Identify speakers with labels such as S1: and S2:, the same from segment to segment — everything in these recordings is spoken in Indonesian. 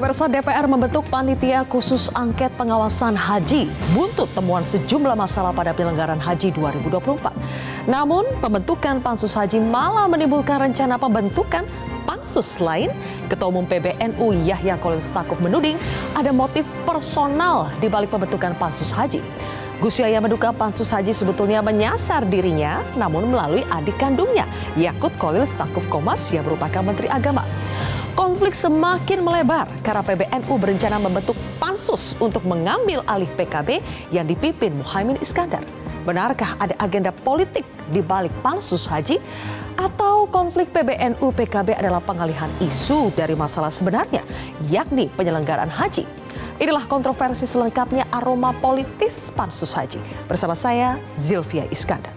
S1: Pemirsa, DPR membentuk panitia khusus angket pengawasan haji buntut temuan sejumlah masalah pada penyelenggaraan haji 2024. Namun, pembentukan pansus haji malah menimbulkan rencana pembentukan pansus lain. Ketua Umum PBNU Yahya Khalil Stakuf menuding ada motif personal di balik pembentukan pansus haji. Gus Yahya menduga pansus haji sebetulnya menyasar dirinya, namun melalui adik kandungnya, Yakut Khalil Stakuf Komas yang merupakan Menteri Agama. Konflik semakin melebar karena PBNU berencana membentuk pansus untuk mengambil alih PKB yang dipimpin Muhaimin Iskandar. Benarkah ada agenda politik di balik pansus haji? Atau konflik PBNU-PKB adalah pengalihan isu dari masalah sebenarnya, yakni penyelenggaraan haji? Inilah kontroversi selengkapnya aroma politis pansus haji. Bersama saya, Zilvia Iskandar.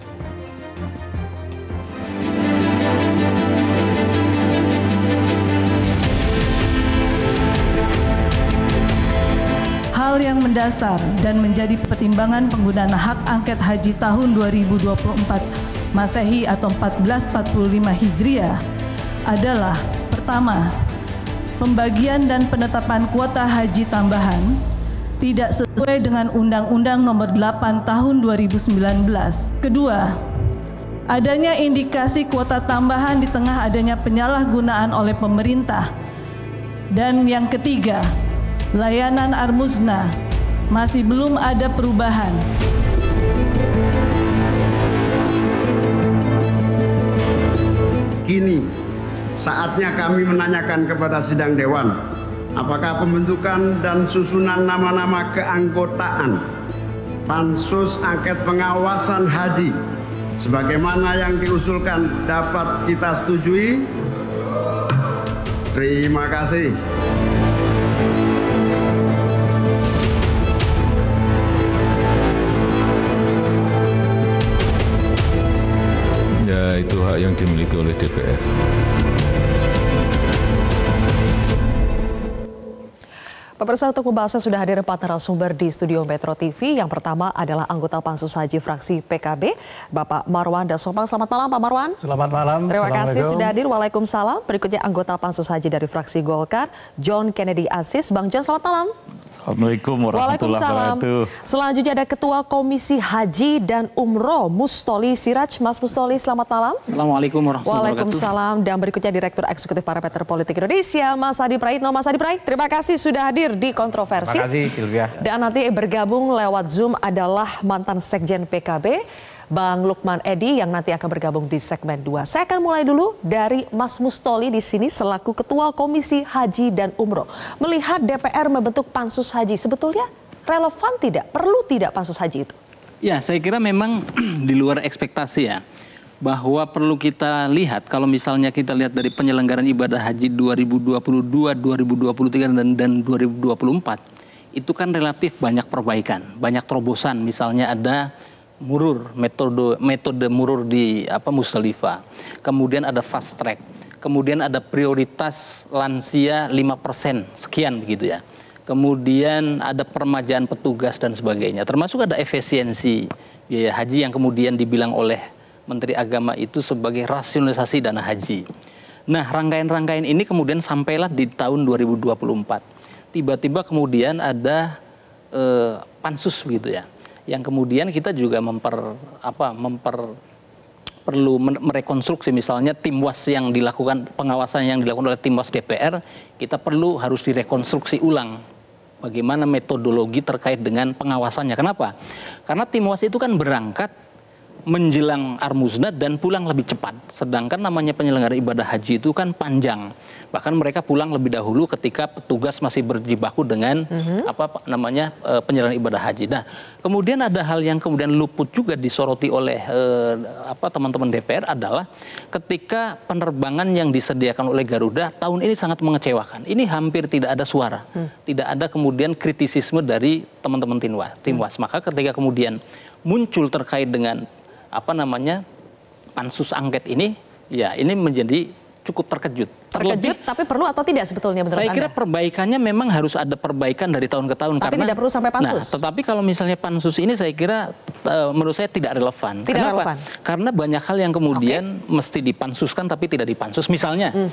S2: Hal yang mendasar dan menjadi pertimbangan penggunaan hak angket haji tahun 2024 Masehi atau 1445 Hijriah adalah: pertama, pembagian dan penetapan kuota haji tambahan tidak sesuai dengan Undang-Undang Nomor 8 Tahun 2019. Kedua, adanya indikasi kuota tambahan di tengah adanya penyalahgunaan oleh pemerintah. Dan yang ketiga, layanan Armusna masih belum ada perubahan.
S3: Kini, saatnya kami menanyakan kepada sidang dewan, apakah pembentukan dan susunan nama-nama keanggotaan Pansus Angket Pengawasan Haji sebagaimana yang diusulkan dapat kita setujui? Terima kasih.
S4: Ya, itu hak yang dimiliki oleh DPR.
S1: Pemirsa, untuk membahasnya sudah hadir 4 narasumber di studio Metro TV. Yang pertama adalah anggota Pansus Haji fraksi PKB, Bapak Marwan Dasopang. Selamat malam, Pak Marwan.
S5: Selamat malam.
S1: Terima kasih sudah hadir. Waalaikumsalam. Berikutnya anggota Pansus Haji dari fraksi Golkar, John Kennedy Aziz. Bang John, selamat malam.
S4: Assalamualaikum warahmatullahi wabarakatuh.
S1: Selanjutnya ada Ketua Komisi Haji dan Umroh, Mustoli Siraj. Mas Mustoli, selamat malam.
S6: Assalamualaikum warahmatullahi wabarakatuh.
S1: Waalaikumsalam. Dan berikutnya Direktur Eksekutif Parameter Politik Indonesia, Mas Adi Praitno. Mas Adi Praitno, terima kasih sudah hadir di kontroversi.
S5: Terima kasih, Silvia.
S1: Dan nanti bergabung lewat Zoom adalah mantan Sekjen PKB, Bang Lukman Edi, yang nanti akan bergabung di segmen 2. Saya akan mulai dulu dari Mas Mustoli di sini selaku Ketua Komisi Haji dan Umroh. Melihat DPR membentuk pansus haji, sebetulnya relevan tidak? Perlu tidak pansus haji itu?
S6: Ya, saya kira memang di luar ekspektasi ya. Bahwa perlu kita lihat, kalau misalnya kita lihat dari penyelenggaraan ibadah haji 2022, 2023 dan 2024, itu kan relatif banyak perbaikan, banyak terobosan. Misalnya ada murur, metode murur di Musdalifah. Kemudian ada fast track. Kemudian ada prioritas lansia 5% sekian begitu ya. Kemudian ada permajaan petugas dan sebagainya. Termasuk ada efisiensi biaya haji yang kemudian dibilang oleh Menteri Agama itu sebagai rasionalisasi dana haji. Nah, rangkaian-rangkaian ini kemudian sampailah di tahun 2024. Tiba-tiba kemudian ada pansus begitu ya. Yang kemudian kita juga perlu merekonstruksi, misalnya tim was yang dilakukan, pengawasan yang dilakukan oleh tim was DPR, kita harus direkonstruksi ulang bagaimana metodologi terkait dengan pengawasannya. Kenapa? Karena tim was itu kan berangkat menjelang Armusna dan pulang lebih cepat. Sedangkan namanya penyelenggara ibadah haji itu kan panjang. Bahkan mereka pulang lebih dahulu ketika petugas masih berjibaku dengan penyelenggaraan ibadah haji. Nah, kemudian ada hal yang kemudian luput juga disoroti oleh teman-teman DPR adalah ketika penerbangan yang disediakan oleh Garuda tahun ini sangat mengecewakan. Ini hampir tidak ada suara. Tidak ada kemudian kritisisme dari teman-teman tim was. Maka ketika kemudian muncul terkait dengan pansus angket ini, ya ini menjadi cukup terkejut.
S1: Terkejut, tapi perlu atau tidak sebetulnya menurut Anda?
S6: Saya kira perbaikannya memang harus ada perbaikan dari tahun ke tahun.
S1: Tapi tidak perlu sampai pansus?
S6: Nah, tetapi kalau misalnya pansus ini saya kira menurut saya tidak relevan.
S1: Tidak relevan?
S6: Karena banyak hal yang kemudian mesti dipansuskan tapi tidak dipansus. Misalnya,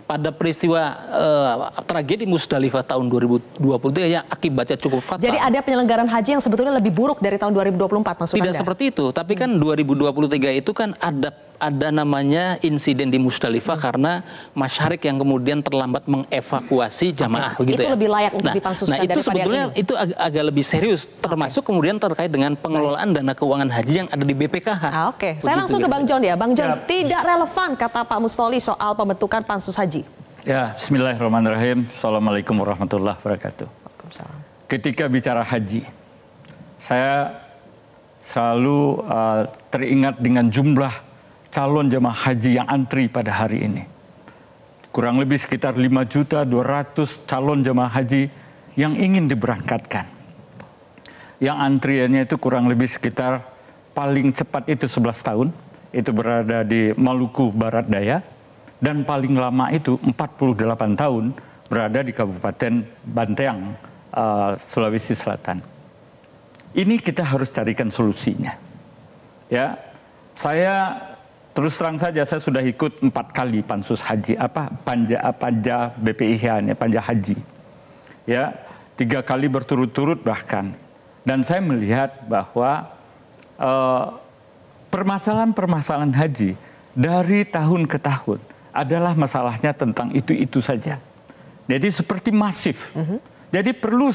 S6: pada peristiwa tragedi Musdalifah tahun 2023 yang akibatnya cukup fatal.
S1: Jadi ada penyelenggaraan haji yang sebetulnya lebih buruk dari tahun 2024 maksud
S6: Tidak
S1: Anda?
S6: seperti itu, tapi kan 2023 itu kan ada namanya insiden di Musdalifah karena masyarakat yang kemudian terlambat mengevakuasi jamaah, begitu
S1: itu
S6: ya.
S1: lebih layak untuk dipansuskan
S6: itu
S1: daripada
S6: sebetulnya
S1: yang ini.
S6: itu agak lebih serius, termasuk kemudian terkait dengan pengelolaan dana keuangan haji yang ada di BPKH.
S1: Oke, saya langsung ke Bang John ya. Bang John, tidak relevan kata Pak Mustoli soal pembentukan pansus haji.
S4: Ya, bismillahirrahmanirrahim. Assalamualaikum warahmatullahi wabarakatuh.
S1: Waalaikumsalam.
S4: Ketika bicara haji, saya selalu teringat dengan jumlah calon jemaah haji yang antri pada hari ini. Kurang lebih sekitar 5.200.000 calon jemaah haji yang ingin diberangkatkan. Yang antriannya itu kurang lebih sekitar paling cepat itu 11 tahun. Itu berada di Maluku Barat Daya. Dan paling lama itu 48 tahun berada di Kabupaten Banteang, Sulawesi Selatan. Ini kita harus carikan solusinya. Ya, saya terus terang saja saya sudah ikut 4 kali pansus haji, panja BPIH, panja haji. Ya, 3 kali berturut-turut bahkan. Dan saya melihat bahwa permasalahan-permasalahan haji dari tahun ke tahun adalah masalahnya tentang itu saja. Jadi seperti masif. Jadi perlu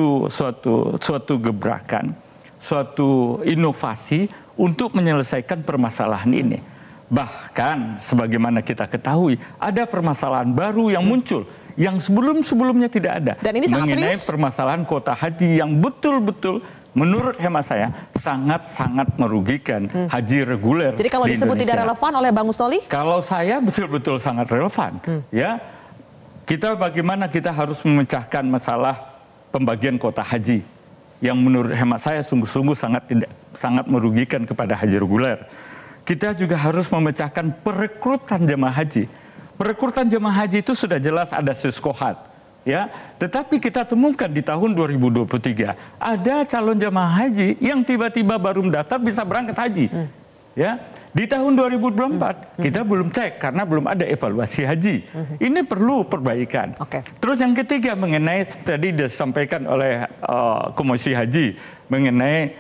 S4: suatu gebrakan, suatu inovasi untuk menyelesaikan permasalahan ini. Bahkan sebagaimana kita ketahui ada permasalahan baru yang muncul yang sebelum-sebelumnya tidak ada.
S1: Dan ini sangat
S4: mengenai
S1: serius.
S4: Permasalahan kuota haji yang betul-betul menurut hemat saya sangat-sangat merugikan haji reguler.
S1: Jadi kalau
S4: di
S1: disebut
S4: Indonesia.
S1: tidak relevan oleh Bang Mustoli?
S4: Kalau saya betul-betul sangat relevan. Ya, bagaimana kita harus memecahkan masalah pembagian kuota haji yang menurut hemat saya sungguh-sungguh sangat merugikan kepada haji reguler. Kita juga harus memecahkan perekrutan jemaah haji. Perekrutan jemaah haji itu sudah jelas ada siskohat, ya. Tetapi kita temukan di tahun 2023 ada calon jemaah haji yang tiba-tiba baru mendaftar bisa berangkat haji, ya. Di tahun 2024 kita belum cek karena belum ada evaluasi haji. Ini perlu perbaikan. Terus yang ketiga mengenai tadi disampaikan oleh Komisi Haji mengenai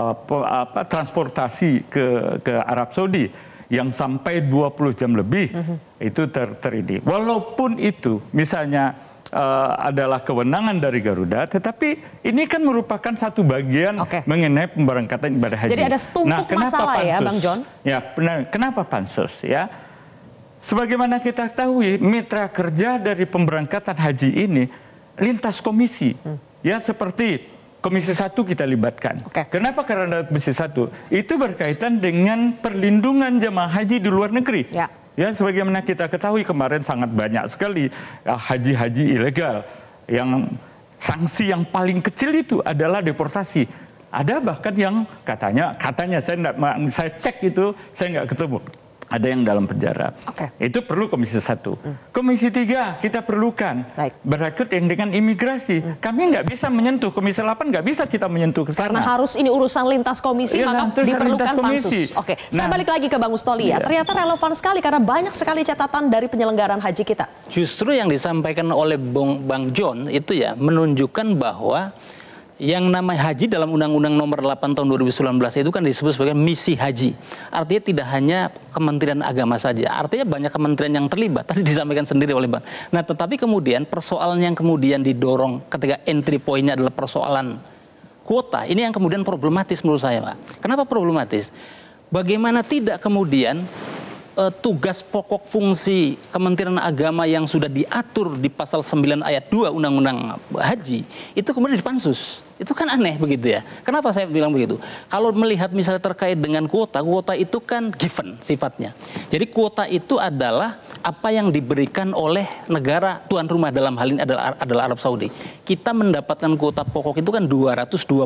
S4: transportasi ke Arab Saudi yang sampai 20 jam lebih itu ini. Walaupun itu misalnya adalah kewenangan dari Garuda, tetapi ini kan merupakan satu bagian mengenai pemberangkatan ibadah haji.
S1: Jadi ada setumpuk masalah ya, Bang John?
S4: Ya, benar. Kenapa pansus? Ya, sebagaimana kita ketahui, mitra kerja dari pemberangkatan haji ini lintas komisi, ya seperti Komisi 1 kita libatkan. Kenapa? Karena Komisi 1 itu berkaitan dengan perlindungan jemaah haji di luar negeri. Ya, sebagaimana kita ketahui kemarin sangat banyak sekali haji-haji ilegal yang sanksi yang paling kecil itu adalah deportasi. Ada bahkan yang katanya saya cek itu saya nggak ketemu. Ada yang dalam penjara. Itu perlu Komisi 1. Komisi 3 kita perlukan berkait yang dengan imigrasi. Kami nggak bisa menyentuh. Komisi 8 nggak bisa kita menyentuh ke sana.
S1: Karena harus ini urusan lintas komisi, maka diperlukan pansus. Saya balik lagi ke Bang Mustoli ya. Ternyata relevan sekali karena banyak sekali catatan dari penyelenggaraan haji kita.
S6: Justru yang disampaikan oleh Bang John itu ya menunjukkan bahwa yang namanya haji dalam Undang-Undang Nomor 8 Tahun 2019 itu kan disebut sebagai misi haji. Artinya tidak hanya Kementerian Agama saja. Artinya banyak kementerian yang terlibat. Tadi disampaikan sendiri oleh Bang. Nah, tetapi kemudian persoalan yang kemudian didorong ketika entry point-nya adalah persoalan kuota. Ini yang kemudian problematis menurut saya, Pak. Kenapa problematis? Bagaimana tidak kemudian tugas pokok fungsi Kementerian Agama yang sudah diatur di pasal 9 ayat 2 Undang-Undang Haji itu kemudian dipansus. Itu kan aneh begitu ya. Kenapa saya bilang begitu? Kalau melihat misalnya terkait dengan kuota itu kan given sifatnya. Jadi kuota itu adalah apa yang diberikan oleh negara tuan rumah, dalam hal ini adalah Arab Saudi. Kita mendapatkan kuota pokok itu kan 221.000.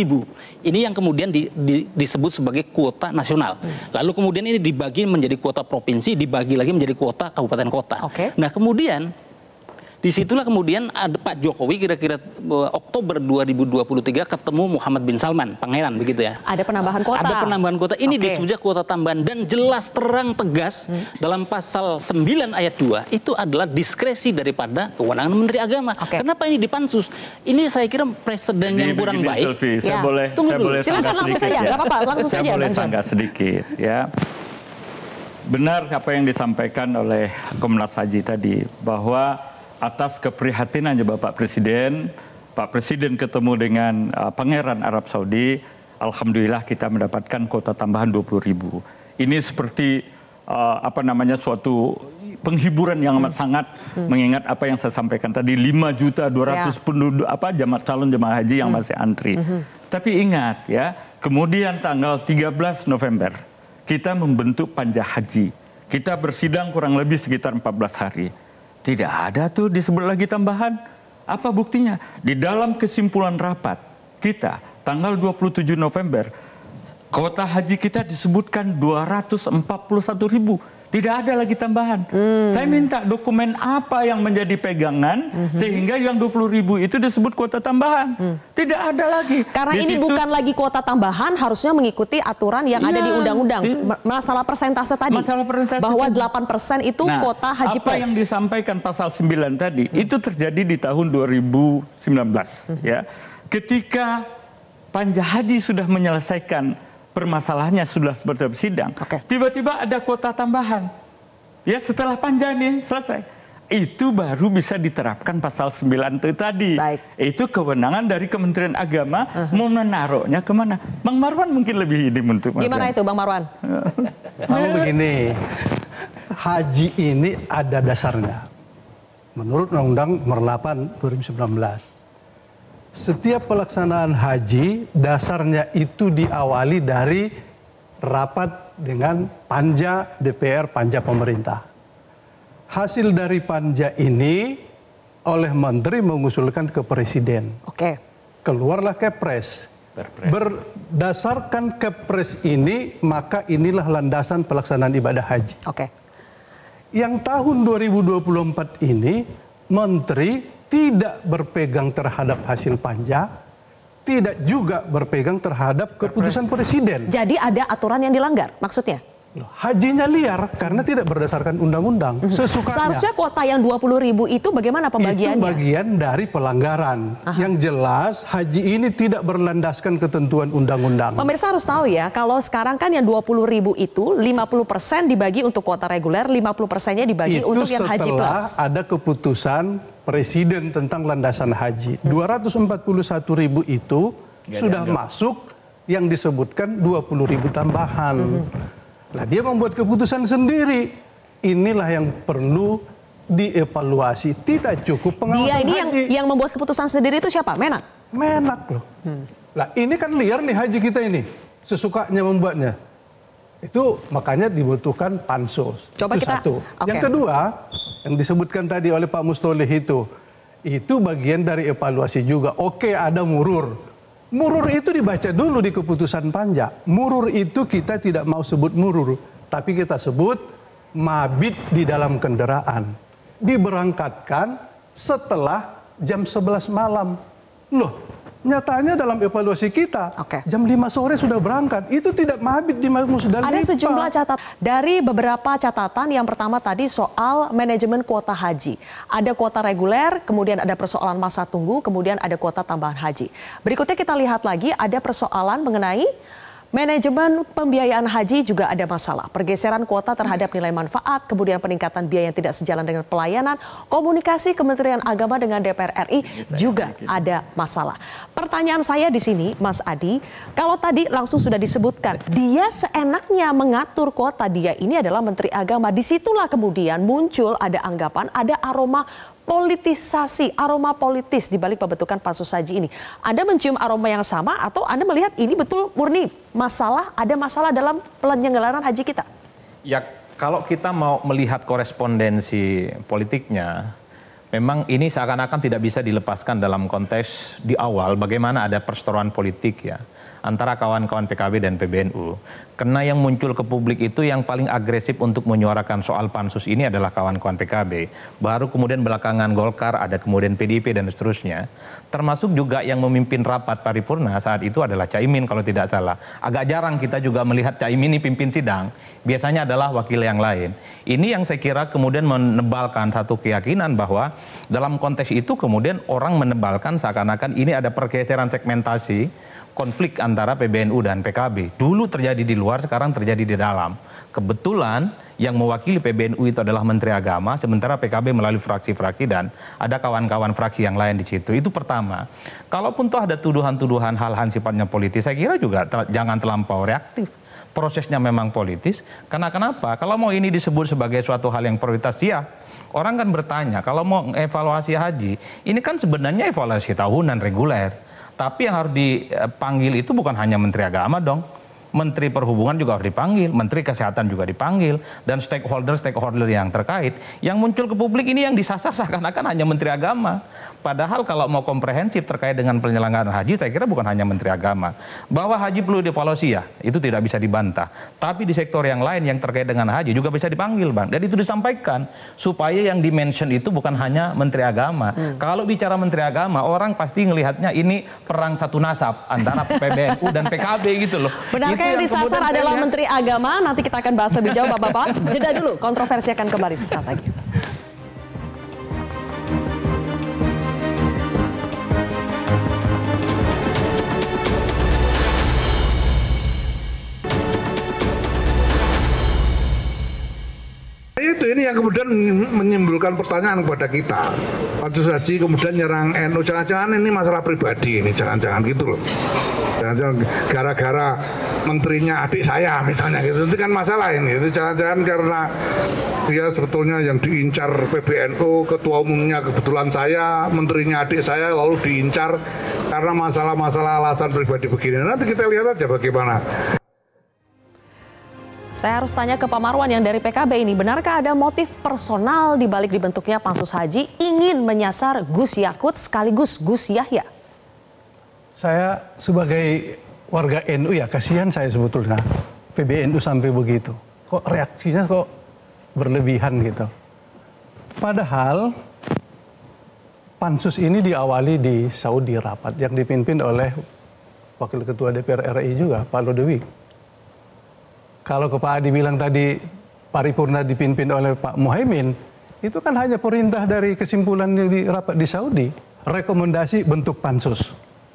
S6: Ini yang kemudian disebut sebagai kuota nasional. Lalu kemudian ini dibagi menjadi kuota provinsi, dibagi lagi menjadi kuota kabupaten kota. Nah kemudian Disitulah kemudian ada Pak Jokowi kira-kira Oktober 2023 ketemu Muhammad bin Salman, pangeran begitu ya.
S1: Ada penambahan kuota.
S6: Ada penambahan kuota. Ini disebutnya kuota tambahan dan jelas terang tegas dalam pasal 9 ayat 2 itu adalah diskresi daripada kewenangan Menteri Agama. Kenapa ini dipansus? Ini saya kira presiden yang kurang baik.
S4: Sylvie, saya boleh
S1: silakan langsung saja, nggak apa-apa, langsung saja.
S4: Saya boleh sanggah sedikit ya. Benar apa yang disampaikan oleh Komnas Haji tadi bahwa atas keprihatinannya Bapak Presiden, Pak Presiden ketemu dengan Pangeran Arab Saudi, alhamdulillah kita mendapatkan kuota tambahan 20.000. Ini seperti suatu penghiburan yang amat sangat mengingat apa yang saya sampaikan tadi 5.200.000 penduduk calon jemaah haji yang masih antri. Tapi ingat ya, kemudian tanggal 13 November kita membentuk panja haji. Kita bersidang kurang lebih sekitar 14 hari. Tidak ada tuh disebut lagi tambahan. Apa buktinya? Di dalam kesimpulan rapat kita tanggal 27 November, kuota haji kita disebutkan 241.000. Tidak ada lagi tambahan. Saya minta dokumen apa yang menjadi pegangan sehingga yang 20.000 itu disebut kuota tambahan. Tidak ada lagi.
S1: Karena ini bukan lagi kuota tambahan, harusnya mengikuti aturan yang ada di undang-undang. Masalah persentase tadi. Bahwa 8% itu kuota haji plus.
S4: Apa yang disampaikan pasal 9 tadi itu terjadi di tahun 2019 ya. Ketika panja haji sudah menyelesaikan permasalahannya sudah seperti sidang. Tiba-tiba ada kuota tambahan. Ya setelah panja nih selesai. Itu baru bisa diterapkan pasal 9 itu tadi. Itu kewenangan dari Kementerian Agama mau menaruhnya kemana. Bang Marwan mungkin lebih ini untuk
S1: gimana itu Bang Marwan?
S5: Kalau begini, haji ini ada dasarnya. Menurut Undang-Undang Nomor 8 2019. Setiap pelaksanaan haji dasarnya itu diawali dari rapat dengan panja DPR, panja pemerintah. Hasil dari panja ini oleh menteri mengusulkan ke presiden. Keluarlah Kepres. Berdasarkan Kepres ini maka inilah landasan pelaksanaan ibadah haji. Yang tahun 2024 ini menteri tidak berpegang terhadap hasil panja, tidak juga berpegang terhadap keputusan presiden.
S1: Jadi ada aturan yang dilanggar, maksudnya?
S5: Hajinya liar karena tidak berdasarkan undang-undang. Sesukanya.
S1: Seharusnya kuota yang 20.000 itu bagaimana pembagiannya?
S5: Itu bagian dari pelanggaran. Yang jelas haji ini tidak berlandaskan ketentuan undang-undang.
S1: Pemirsa harus tahu ya, kalau sekarang kan yang 20.000 itu 50% dibagi untuk kuota reguler, 50%-nya dibagi untuk yang haji plus.
S5: Itu setelah ada keputusan presiden tentang landasan haji. 241.000 itu sudah masuk yang disebutkan 20.000 tambahan. Nah, dia membuat keputusan sendiri. Inilah yang perlu dievaluasi. Tidak cukup pengawasan haji.
S1: Dia ini yang membuat keputusan sendiri itu siapa? Menak?
S5: Menak loh. Lah ini kan liar nih haji kita ini. Sesukanya membuatnya. Itu makanya dibutuhkan pansus.
S1: Coba
S5: itu
S1: kita,
S5: satu. Yang kedua, yang disebutkan tadi oleh Pak Mustoleh itu bagian dari evaluasi juga. Oke, ada murur. Murur itu dibaca dulu di keputusan panja. Murur itu kita tidak mau sebut murur, tapi kita sebut mabit di dalam kendaraan. Diberangkatkan setelah jam 11 malam. Loh, nyatanya dalam evaluasi kita, jam 5 sore sudah berangkat. Itu tidak mabit di Musdalifah.
S1: Ada sejumlah catatan. Dari beberapa catatan, yang pertama tadi soal manajemen kuota haji. Ada kuota reguler, kemudian ada persoalan masa tunggu, kemudian ada kuota tambahan haji. Berikutnya kita lihat lagi ada persoalan mengenai manajemen pembiayaan haji juga ada masalah. Pergeseran kuota terhadap nilai manfaat, kemudian peningkatan biaya yang tidak sejalan dengan pelayanan, komunikasi Kementerian Agama dengan DPR RI juga ada masalah. Pertanyaan saya di sini, Mas Adi, kalau tadi langsung sudah disebutkan, dia seenaknya mengatur kuota, dia ini adalah Menteri Agama. Disitulah kemudian muncul ada anggapan, ada aroma politisasi, aroma politis di balik pembentukan pansus haji ini. Anda mencium aroma yang sama atau Anda melihat ini betul murni masalah, ada masalah dalam penyelenggaraan haji kita?
S7: Ya, kalau kita mau melihat korespondensi politiknya, memang ini seakan-akan tidak bisa dilepaskan dalam konteks di awal bagaimana ada perseteruan politik ya antara kawan-kawan PKB dan PBNU. Karena yang muncul ke publik itu yang paling agresif untuk menyuarakan soal pansus ini adalah kawan-kawan PKB. Baru kemudian belakangan Golkar, ada kemudian PDIP dan seterusnya. Termasuk juga yang memimpin rapat paripurna saat itu adalah Caimin kalau tidak salah. Agak jarang kita juga melihat Caimin ini pimpin sidang. Biasanya adalah wakil yang lain. Ini yang saya kira kemudian menebalkan satu keyakinan bahwa dalam konteks itu kemudian orang menebalkan seakan-akan ini ada pergeseran segmentasi konflik antara PBNU dan PKB. Dulu terjadi di luar, sekarang terjadi di dalam. Kebetulan yang mewakili PBNU itu adalah Menteri Agama, sementara PKB melalui fraksi-fraksi dan ada kawan-kawan fraksi yang lain di situ. Itu pertama. Kalaupun toh ada tuduhan-tuduhan hal-hal sifatnya politis, saya kira juga jangan terlampau reaktif. Prosesnya memang politis. Karena kenapa? Kalau mau ini disebut sebagai suatu hal yang prioritas, ya. Orang kan bertanya, kalau mau evaluasi haji, ini kan sebenarnya evaluasi tahunan reguler. Tapi yang harus dipanggil itu bukan hanya Menteri Agama dong. Menteri Perhubungan juga harus dipanggil, Menteri Kesehatan juga dipanggil, dan stakeholder yang terkait. Yang muncul ke publik ini yang disasar seakan-akan hanya Menteri Agama. Padahal kalau mau komprehensif terkait dengan penyelenggaraan haji, saya kira bukan hanya Menteri Agama. Bahwa haji perlu dievaluasi ya, itu tidak bisa dibantah. Tapi di sektor yang lain yang terkait dengan haji juga bisa dipanggil, Bang. Dan itu disampaikan, supaya yang dimention itu bukan hanya Menteri Agama. Kalau bicara Menteri Agama, orang pasti ngelihatnya ini perang satu nasab antara PBNU dan PKB gitu loh.
S1: Benarkah yang disasar adalah Menteri Agama? Nanti kita akan bahas lebih jauh, Bapak-Bapak. Jeda dulu, kontroversi akan kembali sesaat lagi.
S8: Itu ini yang kemudian menimbulkan pertanyaan kepada kita. Pansus Haji kemudian nyerang NU, jangan-jangan ini masalah pribadi ini, jangan-jangan gitu loh. Jangan-jangan gara-gara menterinya adik saya misalnya gitu, itu kan masalah ini. Itu jangan-jangan karena dia sebetulnya yang diincar PBNU, ketua umumnya kebetulan saya, menterinya adik saya lalu diincar karena masalah-masalah alasan pribadi begini. Nanti kita lihat aja bagaimana.
S1: Saya harus tanya ke Pak Marwan yang dari PKB ini, benarkah ada motif personal di balik dibentuknya Pansus Haji ingin menyasar Gus Yakut sekaligus Gus Yahya?
S5: Saya sebagai warga NU ya kasihan saya sebetulnya PBNU sampai begitu. Kok reaksinya kok berlebihan gitu. Padahal Pansus ini diawali di Saudi rapat yang dipimpin oleh Wakil Ketua DPR RI juga, Pak Lodewijk. Kalau Pak Adi bilang tadi paripurna dipimpin oleh Pak Muhaimin, itu kan hanya perintah dari kesimpulan di rapat di Saudi, rekomendasi bentuk pansus.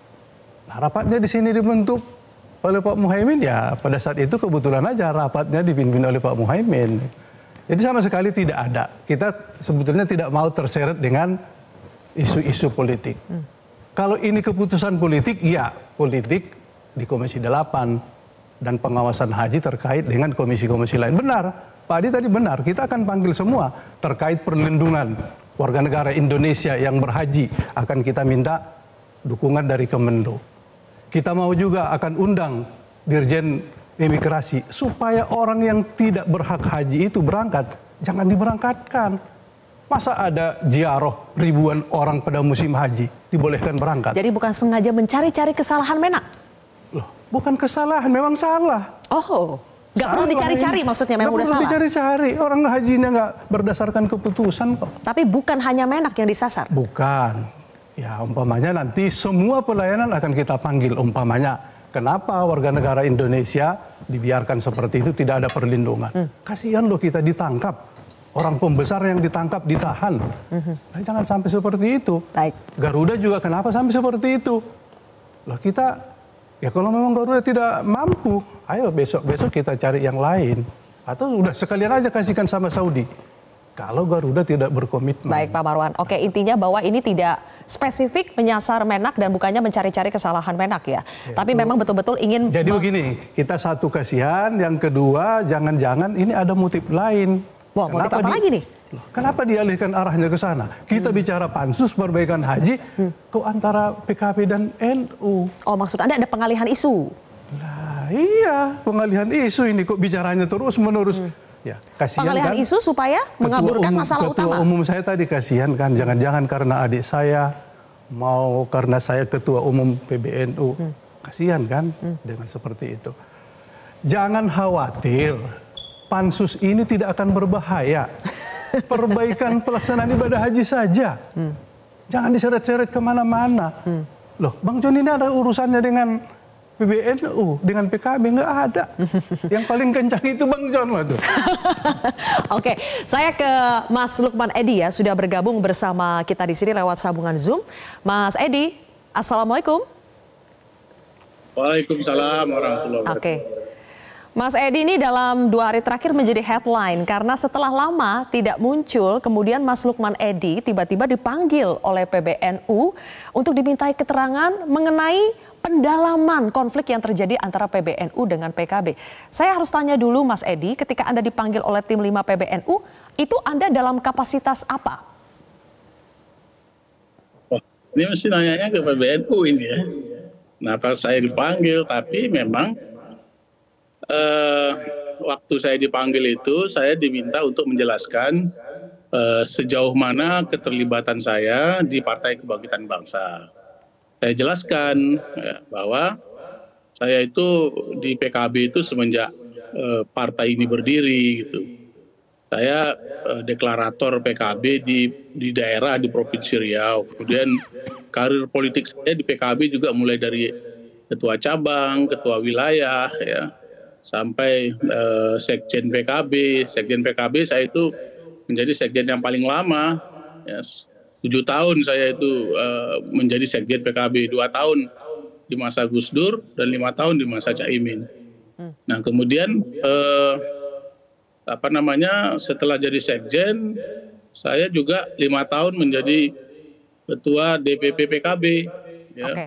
S5: Nah, rapatnya di sini dibentuk oleh Pak Muhaimin, ya pada saat itu kebetulan aja rapatnya dipimpin oleh Pak Muhaimin. Jadi sama sekali tidak ada. Kita sebetulnya tidak mau terseret dengan isu-isu politik. Kalau ini keputusan politik, ya politik di Komisi 8. Dan pengawasan haji terkait dengan komisi-komisi lain. Benar, Pak Adi tadi benar, kita akan panggil semua terkait perlindungan warga negara Indonesia yang berhaji. Akan kita minta dukungan dari Kemenlu. Kita mau juga akan undang Dirjen Imigrasi supaya orang yang tidak berhak haji itu berangkat, jangan diberangkatkan. Masa ada ziarah ribuan orang pada musim haji dibolehkan berangkat?
S1: Jadi bukan sengaja mencari-cari kesalahan Menak?
S5: Loh, bukan kesalahan, memang salah.
S1: Oh, nggak perlu dicari-cari maksudnya, memang udah salah.
S5: Nggak perlu dicari-cari, orang hajinya nggak berdasarkan keputusan kok.
S1: Tapi bukan hanya Menak yang disasar?
S5: Bukan. Ya umpamanya nanti semua pelayanan akan kita panggil umpamanya. Kenapa warga negara Indonesia dibiarkan seperti itu, tidak ada perlindungan? Kasihan loh kita ditangkap. Orang pembesar yang ditangkap, ditahan. Nah, jangan sampai seperti itu.
S1: Baik.
S5: Garuda juga kenapa sampai seperti itu? Loh kita... Ya kalau memang Garuda tidak mampu, ayo besok kita cari yang lain. Atau udah sekalian aja kasihkan sama Saudi. Kalau Garuda tidak berkomitmen.
S1: Baik Pak Marwan, oke, intinya bahwa ini tidak spesifik menyasar Menak dan bukannya mencari-cari kesalahan Menak ya. Tapi memang betul-betul ingin...
S5: Jadi begini, kita satu kasihan, yang kedua jangan-jangan ini ada motif lain.
S1: Wah, motif apa lagi nih?
S5: Kenapa dialihkan arahnya ke sana? Kita bicara pansus perbaikan haji, kok antara PKB dan NU?
S1: Oh, maksud Anda ada pengalihan isu?
S5: Nah iya, pengalihan isu ini kok bicaranya terus-menerus. Ya, kasihan
S1: pengalihan
S5: kan?
S1: isu supaya mengaburkan masalah utama.
S5: Ketua umum saya tadi kasihan kan, jangan-jangan karena adik saya mau karena saya ketua umum PBNU. Kasihan kan dengan seperti itu. Jangan khawatir, pansus ini tidak akan berbahaya. Perbaikan pelaksanaan ibadah haji saja. Jangan diseret-seret kemana-mana. Loh, Bang John ini ada urusannya dengan PBNU, dengan PKB, nggak ada. Yang paling kencang itu Bang John lah tuh.
S1: Oke, saya ke Mas Lukman Edi ya, sudah bergabung bersama kita di sini lewat sambungan Zoom. Mas Edi, Assalamualaikum.
S9: Waalaikumsalam warahmatullahi wabarakatuh.
S1: Oke. Mas Edi ini dalam 2 hari terakhir menjadi headline karena setelah lama tidak muncul, kemudian Mas Lukman Edi tiba-tiba dipanggil oleh PBNU untuk dimintai keterangan mengenai pendalaman konflik yang terjadi antara PBNU dengan PKB. Saya harus tanya dulu Mas Edi, ketika Anda dipanggil oleh tim 5 PBNU, itu Anda dalam kapasitas apa?
S9: Oh, ini mesti nanyanya ke PBNU ini ya. Kenapa saya dipanggil, tapi memang waktu saya dipanggil itu saya diminta untuk menjelaskan sejauh mana keterlibatan saya di Partai Kebangkitan Bangsa. Saya jelaskan bahwa saya itu di PKB itu semenjak partai ini berdiri gitu. Saya deklarator PKB di daerah di Provinsi Riau. Kemudian karir politik saya di PKB juga mulai dari ketua cabang, ketua wilayah ya, sampai sekjen PKB. Sekjen PKB saya itu menjadi sekjen yang paling lama. Ya, 7 tahun saya itu menjadi sekjen PKB, 2 tahun di masa Gus Dur dan 5 tahun di masa Caimin. Nah kemudian setelah jadi sekjen, saya juga 5 tahun menjadi ketua DPP PKB. Ya.
S1: Oke.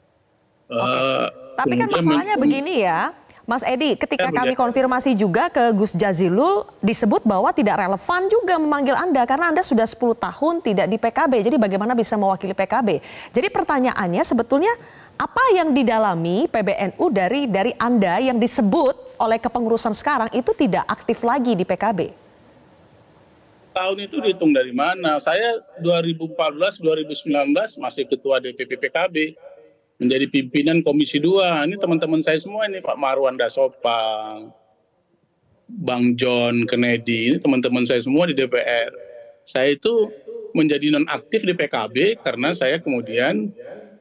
S1: Tapi kan masalahnya begini ya, Mas Edi, ketika kami konfirmasi juga ke Gus Jazilul, disebut bahwa tidak relevan juga memanggil Anda karena Anda sudah 10 tahun tidak di PKB. Jadi bagaimana bisa mewakili PKB? Jadi pertanyaannya sebetulnya apa yang didalami PBNU dari Anda yang disebut oleh kepengurusan sekarang itu tidak aktif lagi di PKB?
S9: Tahun itu dihitung dari mana? Saya 2014-2019 masih ketua DPP PKB. Menjadi pimpinan Komisi 2. Ini teman-teman saya semua ini, Pak Marwan Dasopang, Bang John Kennedy, ini teman-teman saya semua di DPR. Saya itu menjadi nonaktif di PKB karena saya kemudian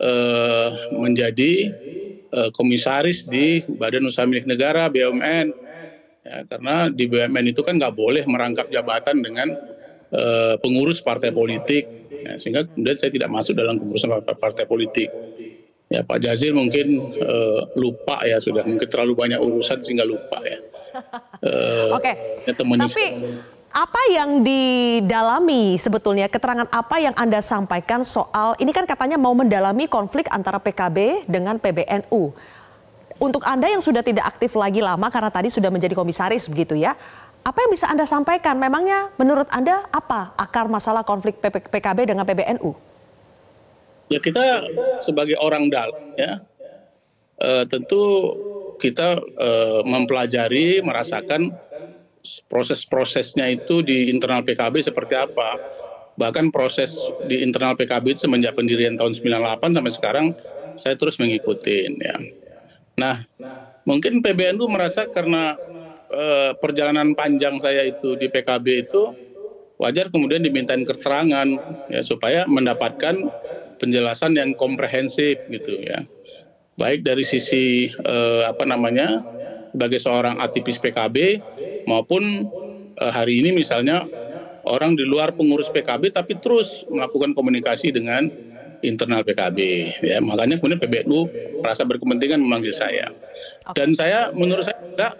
S9: menjadi komisaris di Badan Usaha Milik Negara BUMN. Ya, karena di BUMN itu kan nggak boleh merangkap jabatan dengan pengurus partai politik. Ya, sehingga kemudian saya tidak masuk dalam kepengurusan partai politik. Ya Pak Jazil mungkin lupa ya, sudah mungkin terlalu banyak urusan sehingga lupa ya.
S1: Oke, tapi apa yang didalami sebetulnya, keterangan apa yang Anda sampaikan soal, ini kan katanya mau mendalami konflik antara PKB dengan PBNU. Untuk Anda yang sudah tidak aktif lagi lama karena tadi sudah menjadi komisaris begitu ya, apa yang bisa Anda sampaikan? Memangnya menurut Anda apa akar masalah konflik PKB dengan PBNU?
S9: Ya kita sebagai orang dalam ya tentu kita mempelajari, merasakan proses-prosesnya itu di internal PKB seperti apa. Bahkan proses di internal PKB itu semenjak pendirian tahun 98 sampai sekarang saya terus mengikuti ya. Nah mungkin PBNU merasa karena perjalanan panjang saya itu di PKB itu wajar kemudian dimintain keterangan ya, supaya mendapatkan penjelasan yang komprehensif gitu ya, baik dari sisi sebagai seorang aktivis PKB maupun hari ini misalnya orang di luar pengurus PKB tapi terus melakukan komunikasi dengan internal PKB ya, makanya kemudian PBNU merasa berkepentingan memanggil saya. Dan saya menurut saya juga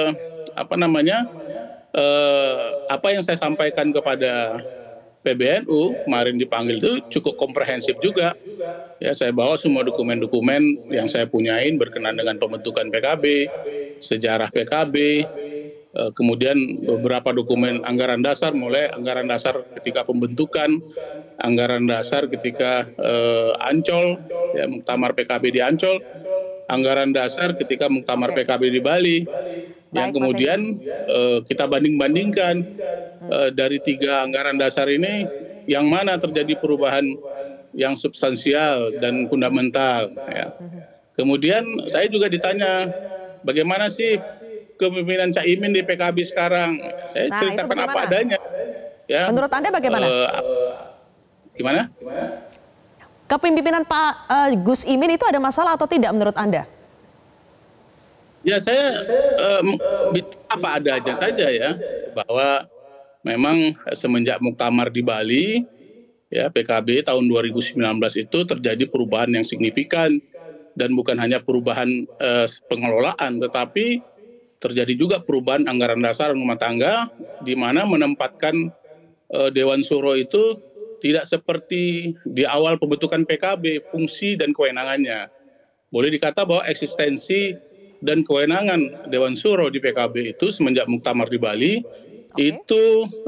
S9: apa yang saya sampaikan kepada PBNU kemarin dipanggil itu cukup komprehensif juga. Ya, saya bawa semua dokumen-dokumen yang saya punyain berkenaan dengan pembentukan PKB, sejarah PKB, kemudian beberapa dokumen anggaran dasar, mulai anggaran dasar ketika pembentukan, anggaran dasar ketika Ancol, ya, muktamar PKB di Ancol, anggaran dasar ketika muktamar PKB di Bali, yang kemudian kita banding-bandingkan dari 3 anggaran dasar ini, yang mana terjadi perubahan yang substansial dan fundamental. Ya. Kemudian saya juga ditanya, bagaimana sih kepemimpinan Caimin di PKB sekarang? Saya ceritakan apa adanya. Ya.
S1: Menurut Anda bagaimana?
S9: Gimana?
S1: Kepemimpinan Pak Gus Imin itu ada masalah atau tidak menurut Anda?
S9: Ya, saya apa ada aja saja ya, bahwa memang semenjak muktamar di Bali, ya PKB tahun 2019 itu terjadi perubahan yang signifikan, dan bukan hanya perubahan pengelolaan, tetapi terjadi juga perubahan anggaran dasar rumah tangga, di mana menempatkan Dewan Suro itu tidak seperti di awal pembentukan PKB, fungsi dan kewenangannya. Boleh dikata bahwa eksistensi dan kewenangan Dewan Suro di PKB itu semenjak muktamar di Bali itu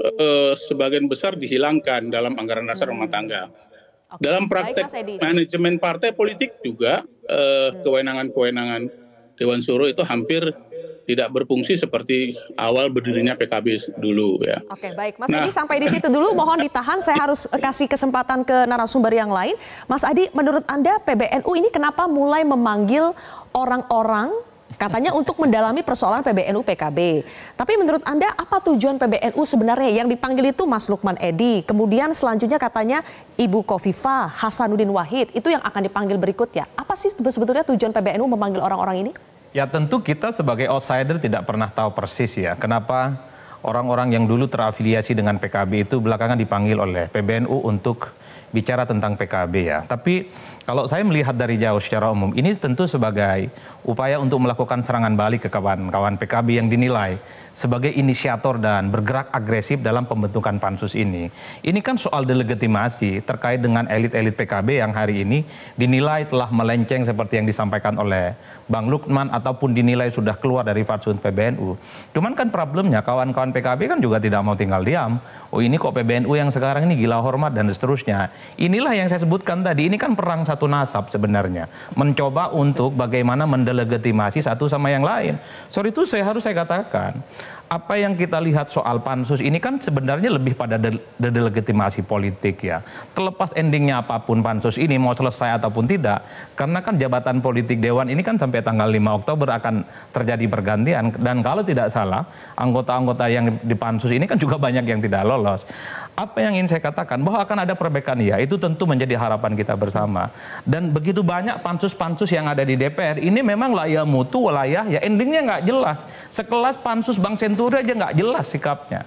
S9: sebagian besar dihilangkan dalam anggaran dasar rumah tangga. Dalam praktek manajemen partai politik juga kewenangan-kewenangan Dewan Suro itu hampir tidak berfungsi seperti awal berdirinya PKB dulu ya.
S1: Oke, baik. Mas Adi sampai di situ dulu, mohon ditahan, saya harus kasih kesempatan ke narasumber yang lain. Mas Adi, menurut Anda PBNU ini kenapa mulai memanggil orang-orang katanya untuk mendalami persoalan PBNU PKB. Tapi menurut Anda apa tujuan PBNU sebenarnya? Yang dipanggil itu Mas Lukman Edy, kemudian selanjutnya katanya Ibu Khofifah, Hasanuddin Wahid, itu yang akan dipanggil berikutnya. Apa sih sebetulnya tujuan PBNU memanggil orang-orang ini?
S7: Ya tentu kita sebagai outsider tidak pernah tahu persis ya kenapa orang-orang yang dulu terafiliasi dengan PKB itu belakangan dipanggil oleh PBNU untuk bicara tentang PKB ya. Tapi kalau saya melihat dari jauh secara umum, ini tentu sebagai upaya untuk melakukan serangan balik ke kawan-kawan PKB yang dinilai sebagai inisiator dan bergerak agresif dalam pembentukan pansus ini. Ini kan soal delegitimasi terkait dengan elit-elit PKB yang hari ini dinilai telah melenceng seperti yang disampaikan oleh Bang Lukman ataupun dinilai sudah keluar dari fatsun PBNU. Cuman kan problemnya kawan-kawan PKB kan juga tidak mau tinggal diam. Oh ini kok PBNU yang sekarang ini gila hormat dan seterusnya. Inilah yang saya sebutkan tadi, ini kan perang satu nasab sebenarnya. Mencoba untuk bagaimana mendelegitimasi satu sama yang lain. Sorry itu saya katakan, apa yang kita lihat soal pansus ini kan sebenarnya lebih pada delegitimasi politik ya. Terlepas endingnya apapun pansus ini mau selesai ataupun tidak, karena kan jabatan politik Dewan ini kan sampai tanggal 5 Oktober akan terjadi pergantian. Dan kalau tidak salah, anggota-anggota yang di pansus ini kan juga banyak yang tidak lolos. Apa yang ingin saya katakan, bahwa akan ada perbaikan ya, itu tentu menjadi harapan kita bersama. Dan begitu banyak pansus-pansus yang ada di DPR, ini memang layah mutu, layah ya endingnya nggak jelas. Sekelas pansus Bang Senturi aja nggak jelas sikapnya.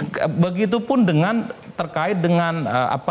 S7: Begitupun dengan terkait dengan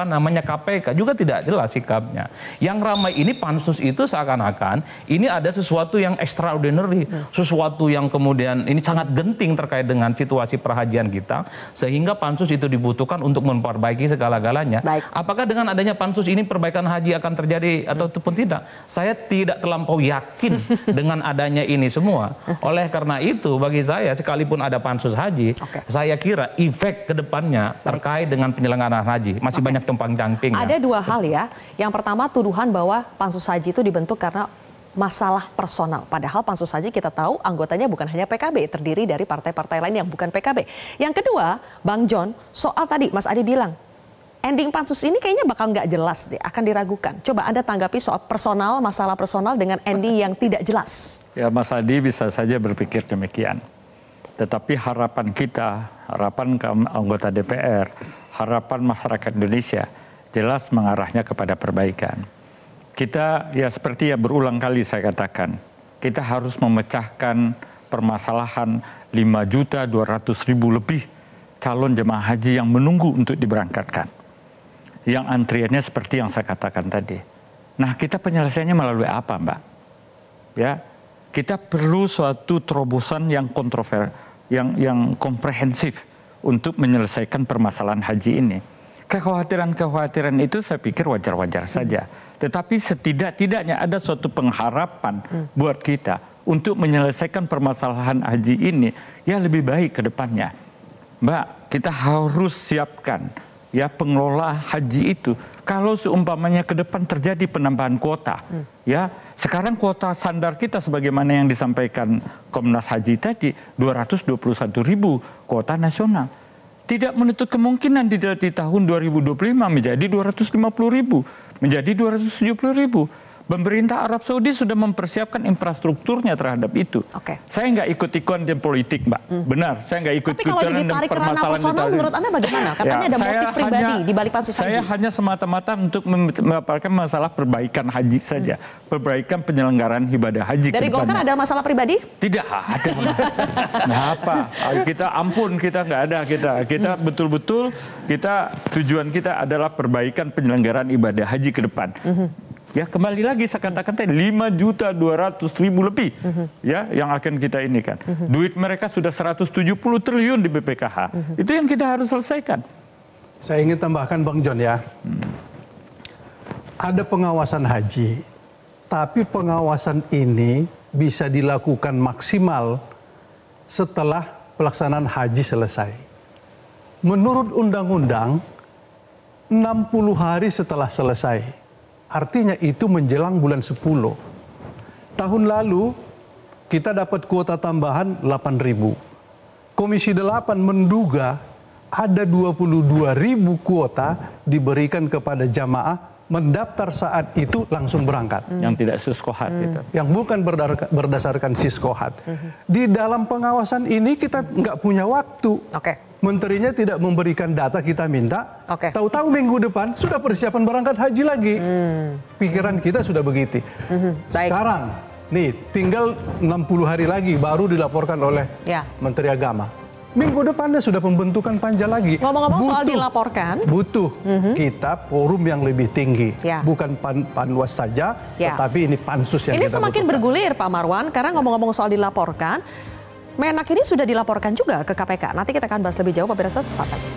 S7: KPK juga tidak jelas sikapnya. Yang ramai ini pansus itu seakan-akan ini ada sesuatu yang extraordinary, sesuatu yang kemudian ini sangat genting terkait dengan situasi perhajian kita, sehingga pansus itu dibutuhkan untuk memperbaiki segala-galanya. Apakah dengan adanya pansus ini perbaikan haji akan terjadi ataupun tidak? Saya tidak terlampau yakin dengan adanya ini semua. Oleh karena itu bagi saya sekalipun ada pansus haji, saya kira efek kedepannya terkait dengan penyelenggaraan haji masih banyak tumpang-camping.
S1: Ada dua hal ya. Yang pertama tuduhan bahwa pansus haji itu dibentuk karena masalah personal. Padahal pansus haji kita tahu anggotanya bukan hanya PKB, terdiri dari partai-partai lain yang bukan PKB. Yang kedua, Bang John, soal tadi Mas Adi bilang, ending pansus ini kayaknya bakal nggak jelas deh, akan diragukan. Coba Anda tanggapi soal personal, masalah personal dengan ending yang tidak jelas.
S4: Ya Mas Adi bisa saja berpikir demikian. Tetapi harapan kita, harapan anggota DPR, harapan masyarakat Indonesia jelas mengarahnya kepada perbaikan. Kita ya seperti ya berulang kali saya katakan, kita harus memecahkan permasalahan 5.200.000 lebih calon jemaah haji yang menunggu untuk diberangkatkan. Yang antriannya seperti yang saya katakan tadi. Nah kita penyelesaiannya melalui apa Mbak? Ya, kita perlu suatu terobosan yang yang komprehensif untuk menyelesaikan permasalahan haji ini. Kekhawatiran-kekhawatiran itu saya pikir wajar-wajar saja. Tetapi setidak-tidaknya ada suatu pengharapan buat kita untuk menyelesaikan permasalahan haji ini yang lebih baik ke depannya. Mbak, kita harus siapkan ya pengelola haji itu, kalau seumpamanya ke depan terjadi penambahan kuota, ya sekarang kuota standar kita sebagaimana yang disampaikan Komnas Haji tadi 221.000 kuota nasional. Tidak menutup kemungkinan di tahun 2025 menjadi 250.000, menjadi 270.000. Pemerintah Arab Saudi sudah mempersiapkan infrastrukturnya terhadap itu. Saya nggak ikut-ikutan di politik, Mbak. Benar, saya nggak ikut-ikutan
S1: dalam permasalahan personal, menurut Anda bagaimana? Katanya ada motif pribadi di balik pansus haji.
S4: Saya hanya semata-mata untuk memaparkan masalah perbaikan haji saja. Perbaikan penyelenggaraan ibadah haji.
S1: Dari Golkar ada masalah pribadi?
S4: Tidak ada. Nah, apa? Kita ampun, kita nggak ada. Kita betul-betul, tujuan kita adalah perbaikan penyelenggaraan ibadah haji ke depan. Ya, kembali lagi saya katakan tadi 5.200.000 lebih ya yang akan kita ini kan. Duit mereka sudah 170 triliun di BPKH. Itu yang kita harus selesaikan.
S5: Saya ingin tambahkan Bang John ya. Ada pengawasan haji, tapi pengawasan ini bisa dilakukan maksimal setelah pelaksanaan haji selesai. Menurut undang-undang 60 hari setelah selesai. Artinya itu menjelang bulan 10. Tahun lalu kita dapat kuota tambahan 8.000. Komisi 8 menduga ada 22.000 kuota diberikan kepada jamaah mendaftar saat itu langsung berangkat.
S4: Yang tidak siskohat itu.
S5: Yang bukan berdasarkan siskohat. Di dalam pengawasan ini kita nggak punya waktu. Menterinya tidak memberikan data kita minta, tahu-tahu minggu depan sudah persiapan berangkat haji lagi. Pikiran kita sudah begitu. Sekarang, nih tinggal 60 hari lagi baru dilaporkan oleh Menteri Agama. Minggu depannya sudah pembentukan panja lagi.
S1: Ngomong-ngomong soal dilaporkan.
S5: Butuh kita forum yang lebih tinggi. Bukan panwas saja, tetapi ini pansus yang
S1: ini
S5: kita
S1: semakin
S5: butuhkan.
S1: bergulir Pak Marwan, karena ngomong-ngomong soal dilaporkan, Menak ini sudah dilaporkan juga ke KPK. Nanti kita akan bahas lebih jauh, pemirsa, sesaat lagi.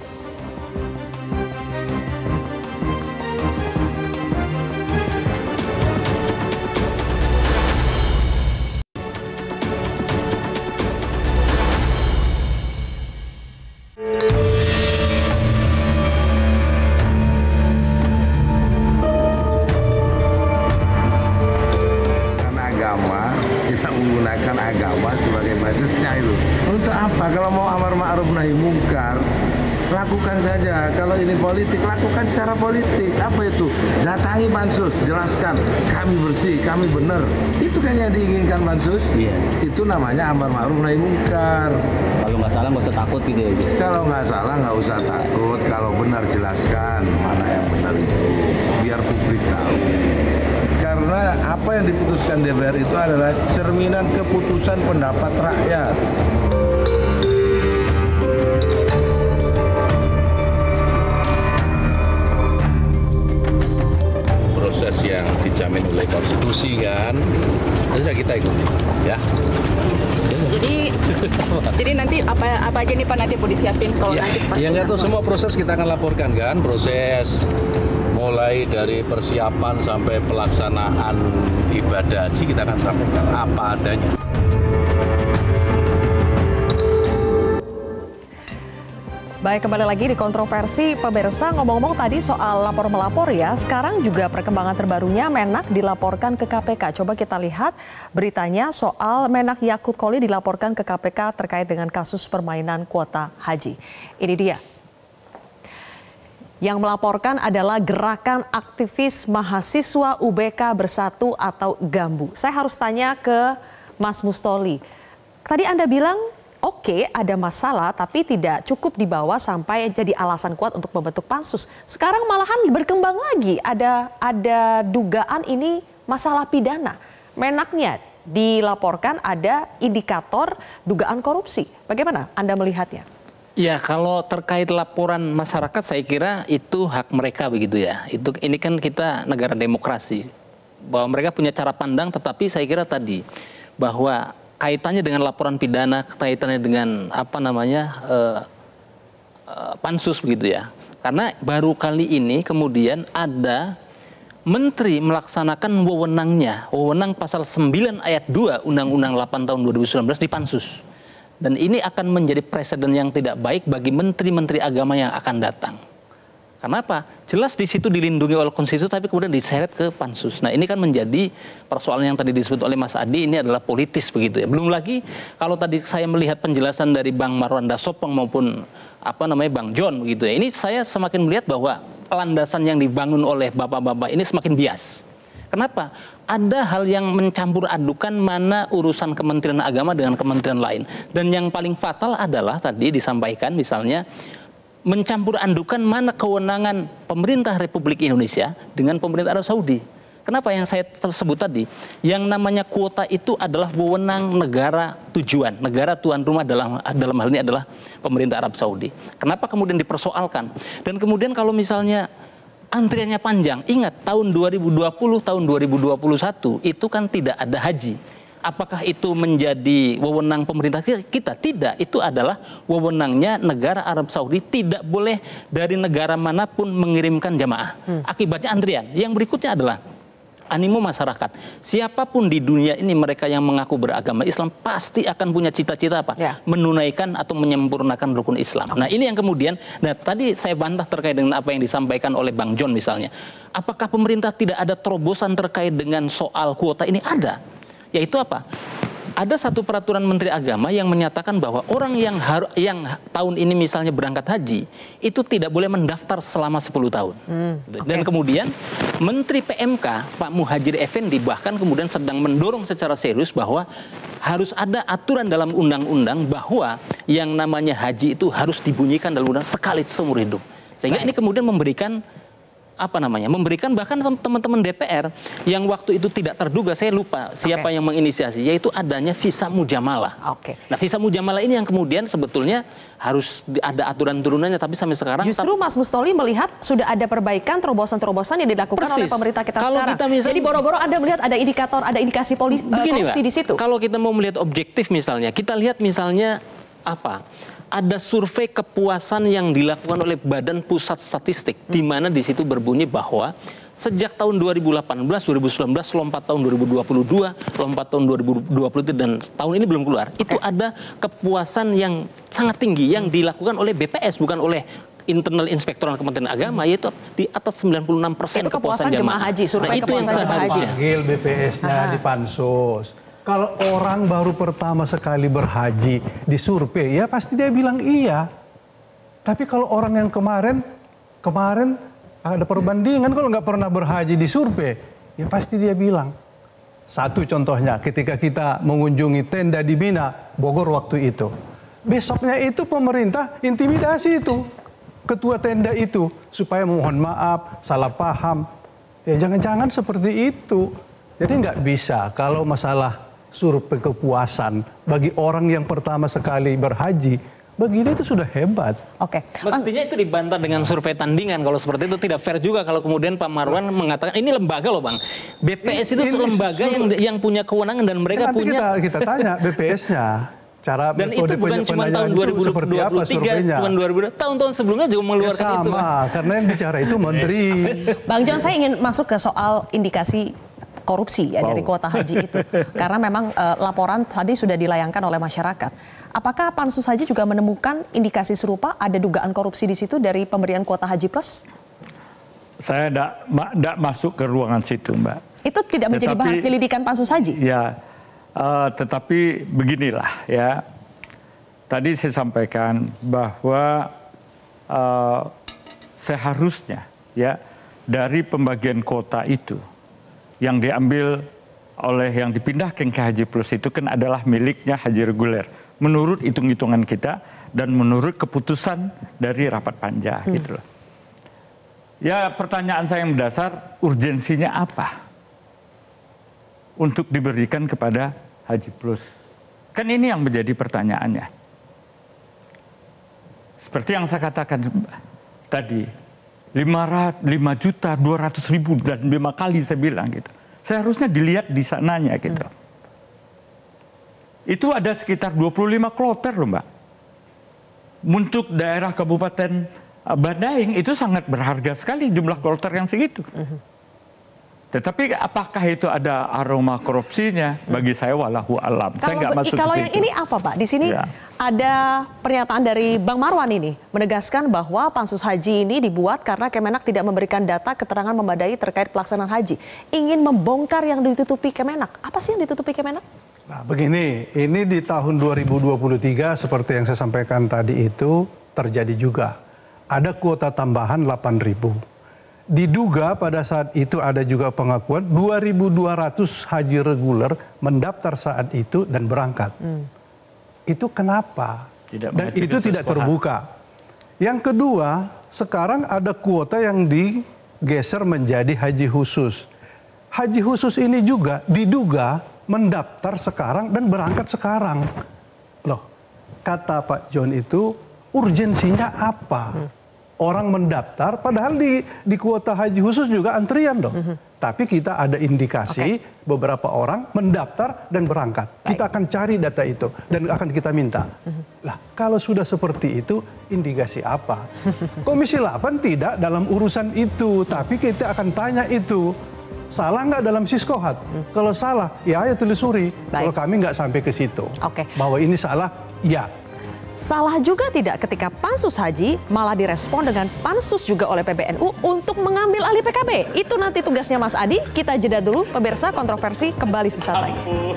S10: Lakukan saja, kalau ini politik, lakukan secara politik. Apa itu? Datangi pansus, jelaskan, kami bersih, kami benar. Itu kan yang diinginkan pansus. Itu namanya amar ma'ruf nahi mungkar.
S11: Kalau nggak salah nggak usah takut gitu ya, Gus?
S10: Kalau nggak salah nggak usah takut, kalau benar jelaskan mana yang benar itu, biar publik tahu. Karena apa yang diputuskan DPR itu adalah cerminan keputusan pendapat rakyat.
S12: Proses yang dijamin oleh konstitusi kan, harusnya kita ikuti, ya.
S13: Jadi nanti apa aja nih Pak nanti mau disiapin kalau nanti pas?
S12: Ya nggak tahu, semua proses kita akan laporkan kan, proses mulai dari persiapan sampai pelaksanaan ibadah haji kita akan sampaikan apa adanya.
S1: Baik, kembali lagi di kontroversi pemirsa. Ngomong-ngomong tadi soal lapor-melapor ya, sekarang juga perkembangan terbarunya Menak dilaporkan ke KPK. Coba kita lihat beritanya soal Menak Yakut Koli dilaporkan ke KPK terkait dengan kasus permainan kuota haji. Ini dia. Yang melaporkan adalah Gerakan Aktivis Mahasiswa UBK Bersatu atau GAMBU. Saya harus tanya ke Mas Mustoli. Tadi Anda bilang oke, ada masalah tapi tidak cukup dibawa sampai jadi alasan kuat untuk membentuk pansus. Sekarang malahan berkembang lagi, ada dugaan ini masalah pidana. Menaknya dilaporkan ada indikator dugaan korupsi. Bagaimana Anda melihatnya?
S6: Ya, kalau terkait laporan masyarakat saya kira itu hak mereka begitu ya. Ini kan kita negara demokrasi. Bahwa mereka punya cara pandang, tetapi saya kira tadi bahwa kaitannya dengan laporan pidana, kaitannya dengan pansus begitu ya. Karena baru kali ini kemudian ada menteri melaksanakan wewenang pasal 9 ayat 2 Undang-Undang 8 tahun 2019 di pansus. Dan ini akan menjadi presiden yang tidak baik bagi menteri-menteri agama yang akan datang. Karena apa? Jelas di situ dilindungi oleh konstitusi, tapi kemudian diseret ke pansus. Nah ini kan menjadi persoalan yang tadi disebut oleh Mas Adi, ini adalah politis begitu ya. Belum lagi kalau tadi saya melihat penjelasan dari Bang Marwanda Sopeng maupun Bang John begitu ya. Ini saya semakin melihat bahwa landasan yang dibangun oleh bapak-bapak ini semakin bias. Kenapa? Ada hal yang mencampur adukan mana urusan Kementerian Agama dengan kementerian lain. Dan yang paling fatal adalah tadi disampaikan misalnya mencampur adukan mana kewenangan pemerintah Republik Indonesia dengan pemerintah Arab Saudi. Kenapa yang saya sebut tadi? Yang namanya kuota itu adalah wewenang negara tujuan, negara tuan rumah dalam hal ini adalah pemerintah Arab Saudi. Kenapa kemudian dipersoalkan? Dan kemudian kalau misalnya antriannya panjang, ingat tahun 2020, tahun 2021 itu kan tidak ada haji. Apakah itu menjadi wewenang pemerintah kita? Tidak, itu adalah wewenangnya negara Arab Saudi, tidak boleh dari negara manapun mengirimkan jamaah. Akibatnya antrian. Yang berikutnya adalah animo masyarakat. Siapapun di dunia ini mereka yang mengaku beragama Islam pasti akan punya cita-cita apa? Menunaikan atau menyempurnakan rukun Islam. Nah ini yang kemudian, tadi saya bantah terkait dengan apa yang disampaikan oleh Bang John misalnya. Apakah pemerintah tidak ada terobosan terkait dengan soal kuota ini? Ada. Yaitu apa? Ada satu peraturan Menteri Agama yang menyatakan bahwa orang yang tahun ini misalnya berangkat haji itu tidak boleh mendaftar selama 10 tahun. Dan kemudian Menteri PMK Pak Muhadjir Effendi bahkan kemudian sedang mendorong secara serius bahwa harus ada aturan dalam undang-undang bahwa yang namanya haji itu harus dibunyikan dalam undang sekali seumur hidup. Sehingga ini kemudian memberikan bahkan teman-teman DPR yang waktu itu tidak terduga, saya lupa siapa yang menginisiasi, yaitu adanya visa mujamalah. Nah visa mujamalah ini yang kemudian sebetulnya harus ada aturan turunannya, tapi sampai sekarang
S1: justru Mas Mustoli melihat sudah ada perbaikan, terobosan-terobosan yang dilakukan oleh pemerintah kita sekarang. Jadi boro-boro Anda melihat ada indikator, ada indikasi korupsi di situ.
S6: Kalau kita mau melihat objektif misalnya, kita lihat misalnya ada survei kepuasan yang dilakukan oleh Badan Pusat Statistik, di mana di situ berbunyi bahwa sejak tahun 2018, 2019, lompat tahun 2022, lompat tahun 2020 dan tahun ini belum keluar. Itu ada kepuasan yang sangat tinggi yang dilakukan oleh BPS, bukan oleh Internal Inspektorat Kementerian Agama, yaitu di atas 96% kepuasan jemaah haji.
S5: Nah, itu yang seharusnya panggil BPS-nya di pansus. Kalau orang baru pertama sekali berhaji disurvei, ya pasti dia bilang iya. Tapi kalau orang yang kemarin ada perbandingan, kalau nggak pernah berhaji disurvei, ya pasti dia bilang. Satu contohnya, ketika kita mengunjungi tenda di Mina, Bogor waktu itu. Besoknya itu pemerintah intimidasi itu, ketua tenda itu, supaya mohon maaf, salah paham. Ya jangan-jangan seperti itu. Jadi nggak bisa kalau masalah survei kepuasan bagi orang yang pertama sekali berhaji, bagi dia itu sudah hebat.
S6: Mestinya itu dibantah dengan survei tandingan. Kalau seperti itu tidak fair juga kalau kemudian Pak Marwan mengatakan ini lembaga loh Bang. BPS itu lembaga yang punya kewenangan dan mereka punya.
S5: Kita tanya BPS-nya. Cara
S6: dan itu bukan cuma tahun 2023, tahun 2000, tahun-tahun sebelumnya juga mengeluarkan itu.
S5: Karena yang bicara itu menteri.
S1: Bang John, saya ingin masuk ke soal indikasi korupsi ya dari kuota haji itu. Karena memang laporan tadi sudah dilayangkan oleh masyarakat. Apakah Pansus Haji juga menemukan indikasi serupa, ada dugaan korupsi di situ dari pemberian kuota haji plus?
S4: Saya tidak masuk ke ruangan situ, Mbak.
S1: Itu tidak menjadi bahan penyelidikan Pansus Haji?
S4: Ya, tetapi beginilah ya. Tadi saya sampaikan bahwa seharusnya ya dari pembagian kuota itu yang diambil oleh yang dipindahkan ke Haji Plus itu kan adalah miliknya haji reguler. Menurut hitung-hitungan kita dan menurut keputusan dari rapat panja gitu loh. Ya pertanyaan saya yang mendasar, urgensinya apa untuk diberikan kepada Haji Plus? Kan ini yang menjadi pertanyaannya. Seperti yang saya katakan tadi, 5.200.000 dan 5 kali saya bilang gitu. Seharusnya dilihat di sananya gitu. Itu ada sekitar 25 kloter loh Mbak. Untuk daerah Kabupaten Bandaeng itu sangat berharga sekali jumlah kloter yang segitu. Tetapi apakah itu ada aroma korupsinya? Bagi saya walahu alam. Saya nggak masuk
S1: kalau
S4: ke
S1: yang
S4: situ.
S1: ini apa, Pak? Di sini
S4: Ya.
S1: ada pernyataan dari Bang Marwan ini menegaskan bahwa pansus haji ini dibuat karena Kemenak tidak memberikan data keterangan memadai terkait pelaksanaan haji. Ingin membongkar yang ditutupi Kemenak. Apa sih yang ditutupi Kemenak?
S5: Nah, begini, ini di tahun 2023 seperti yang saya sampaikan tadi itu terjadi juga. Ada kuota tambahan 8.000. Diduga pada saat itu ada juga pengakuan 2.200 haji reguler mendaftar saat itu dan berangkat. Itu kenapa? Dan itu tidak terbuka. Yang kedua, sekarang ada kuota yang digeser menjadi haji khusus. Haji khusus ini juga diduga mendaftar sekarang dan berangkat sekarang. Loh, kata Pak John itu urgensinya apa? Orang mendaftar, padahal di kuota haji khusus juga antrian dong. Tapi kita ada indikasi beberapa orang mendaftar dan berangkat. Kita akan cari data itu dan akan kita minta. Lah, kalau sudah seperti itu, indikasi apa? Komisi 8 tidak dalam urusan itu, tapi kita akan tanya itu. Salah nggak dalam Siskohat? Kalau salah, ya ayo telusuri. Kalau kami nggak sampai ke situ. Bahwa ini salah, ya.
S1: Salah juga tidak ketika pansus haji malah direspon dengan pansus juga oleh PBNU untuk mengambil alih PKB. Itu nanti tugasnya Mas Adi. Kita jeda dulu, pemirsa, kontroversi kembali sesaat lagi.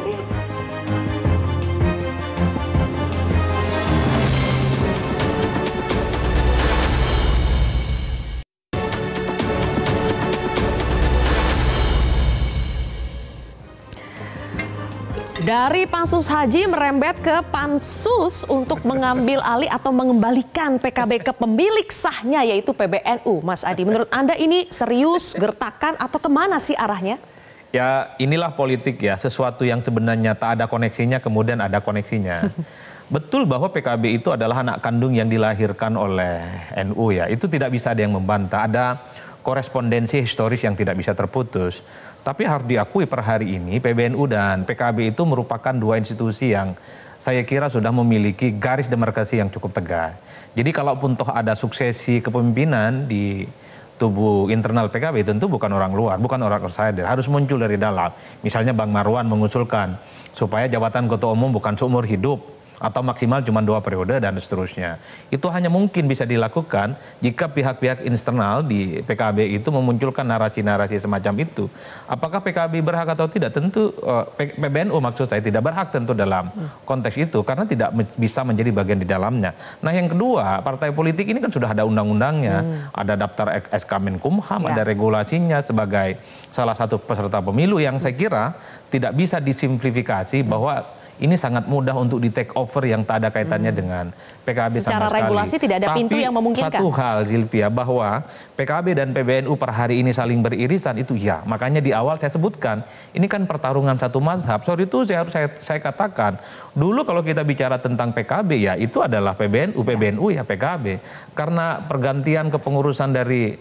S1: Dari pansus haji merembet ke pansus untuk mengambil alih atau mengembalikan PKB ke pemilik sahnya yaitu PBNU. Mas Adi, menurut Anda ini serius, gertakan atau kemana sih arahnya?
S7: Ya inilah politik ya, sesuatu yang sebenarnya tak ada koneksinya kemudian ada koneksinya. Betul bahwa PKB itu adalah anak kandung yang dilahirkan oleh NU ya, itu tidak bisa ada yang membantah. Ada korespondensi historis yang tidak bisa terputus. Tapi harus diakui per hari ini PBNU dan PKB itu merupakan dua institusi yang saya kira sudah memiliki garis demarkasi yang cukup tegas. Jadi kalaupun toh ada suksesi kepemimpinan di tubuh internal PKB tentu bukan orang luar, bukan orang outsider, harus muncul dari dalam. Misalnya Bang Marwan mengusulkan supaya jabatan ketua umum bukan seumur hidup atau maksimal cuma 2 periode dan seterusnya. Itu hanya mungkin bisa dilakukan jika pihak-pihak internal di PKB itu memunculkan narasi-narasi semacam itu. Apakah PKB berhak atau tidak? Tentu PBNU maksud saya tidak berhak tentu dalam konteks itu karena tidak bisa menjadi bagian di dalamnya. Nah yang kedua, partai politik ini kan sudah ada undang-undangnya, ada daftar SK Menkumham, ada regulasinya sebagai salah satu peserta pemilu yang saya kira tidak bisa disimplifikasi bahwa ini sangat mudah untuk di take over yang tak ada kaitannya dengan PKB
S1: secara
S7: sama sekali.
S1: Regulasi tidak ada pintu yang memungkinkan.
S7: Satu hal Zilvia, bahwa PKB dan PBNU per hari ini saling beririsan itu ya. Makanya di awal saya sebutkan, ini kan pertarungan satu mazhab. Sorry itu saya katakan, dulu kalau kita bicara tentang PKB ya itu adalah PBNU ya PKB. Karena pergantian kepengurusan dari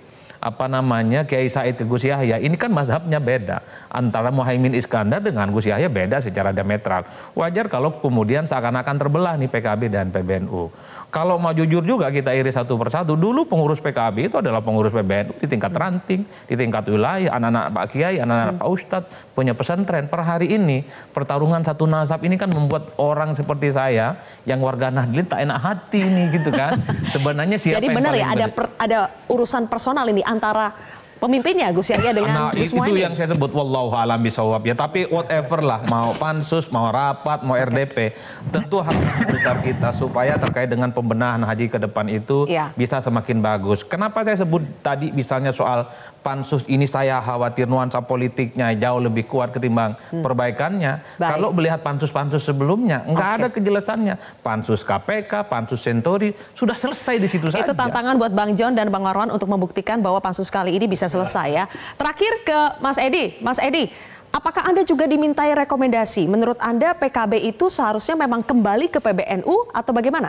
S7: Kiai Said ke Gus Yahya, ini kan mazhabnya beda. Antara Muhaimin Iskandar dengan Gus Yahya beda secara diametral. Wajar kalau kemudian seakan-akan terbelah nih PKB dan PBNU. Kalau mau jujur juga kita iris satu persatu, dulu pengurus PKB itu adalah pengurus PBNU di tingkat ranting, di tingkat wilayah, anak-anak Pak Kiai, anak-anak Pak Ustadz, punya pesantren. Per hari ini, pertarungan satu nasab ini kan membuat orang seperti saya, yang warga Nahdlin tak enak hati nih gitu kan. Sebenarnya siapa
S1: Jadi
S7: yang
S1: benar
S7: paling
S1: ya, ada urusan personal ini antara pemimpinnya Gus Yahya dengan Gus Muhaimin.
S7: Itu yang saya sebut wallahu alam bisawab ya. Tapi whatever lah, mau pansus, mau rapat, mau RDP, tentu hak besar kita supaya terkait dengan pembenahan haji ke depan itu bisa semakin bagus. Kenapa saya sebut tadi misalnya soal pansus ini, saya khawatir nuansa politiknya jauh lebih kuat ketimbang perbaikannya. Kalau melihat pansus-pansus sebelumnya nggak ada kejelasannya. Pansus KPK, pansus Senturi sudah selesai di situ saja.
S1: Itu tantangan buat Bang John dan Bang Marwan untuk membuktikan bahwa pansus kali ini bisa selesai ya. Terakhir ke Mas Edi. Mas Edi, apakah Anda juga dimintai rekomendasi? Menurut Anda PKB itu seharusnya memang kembali ke PBNU atau bagaimana?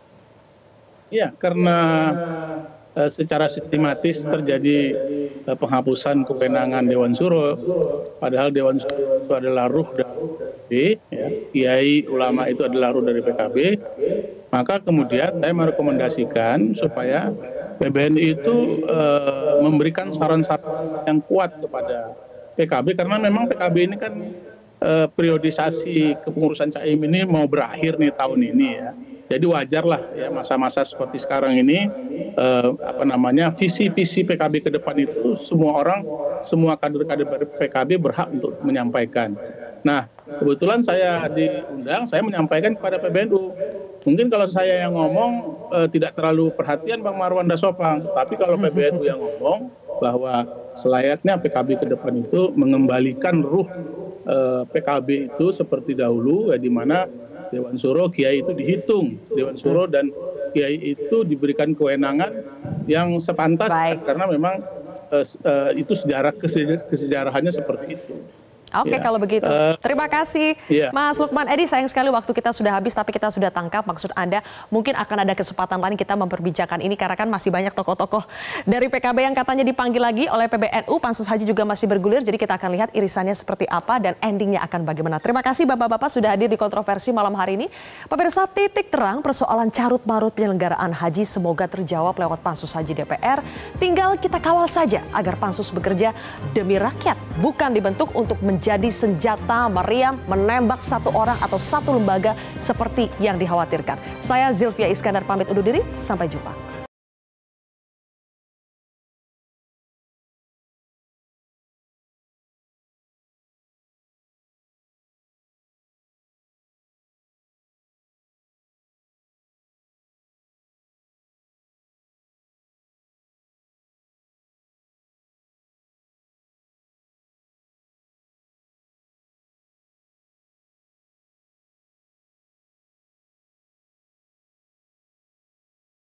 S9: Ya, karena secara sistematis terjadi penghapusan kewenangan Dewan Syuro, padahal Dewan Syuro itu adalah ruh dari PKB, ya. Kiai ulama itu adalah ruh dari PKB, maka kemudian saya merekomendasikan supaya PBNU itu memberikan saran-saran yang kuat kepada PKB karena memang PKB ini kan periodisasi kepengurusan Caimin ini mau berakhir nih tahun ini ya. Jadi wajar lah ya masa-masa seperti sekarang ini visi-visi PKB ke depan itu semua kader-kader PKB berhak untuk menyampaikan. Nah, kebetulan saya diundang, saya menyampaikan kepada PBNU. Mungkin kalau saya yang ngomong tidak terlalu perhatian Bang Marwan Dasopang, tapi kalau PBNU yang ngomong bahwa selayaknya PKB ke depan itu mengembalikan ruh PKB itu seperti dahulu ya, di mana Dewan Suro Kiai itu dihitung, Dewan Suro dan Kiai itu diberikan kewenangan yang sepantas karena memang itu kesejarahannya seperti itu.
S1: Oke, kalau begitu. Terima kasih Mas Lukman Edi. Sayang sekali waktu kita sudah habis, tapi kita sudah tangkap maksud Anda. Mungkin akan ada kesempatan lain kita memperbincangkan ini karena kan masih banyak tokoh-tokoh dari PKB yang katanya dipanggil lagi oleh PBNU. Pansus Haji juga masih bergulir, jadi kita akan lihat irisannya seperti apa dan endingnya akan bagaimana. Terima kasih Bapak-Bapak sudah hadir di kontroversi malam hari ini. Pemirsa, titik terang persoalan carut-marut penyelenggaraan haji semoga terjawab lewat Pansus Haji DPR. Tinggal kita kawal saja agar Pansus bekerja demi rakyat, bukan dibentuk untuk menjadi senjata meriam menembak satu orang atau satu lembaga seperti yang dikhawatirkan. Saya Zilvia Iskandar pamit undur diri, sampai jumpa.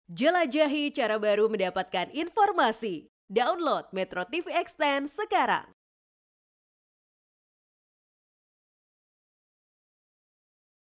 S14: Jelajahi cara baru mendapatkan informasi. Download Metro TV Extend sekarang.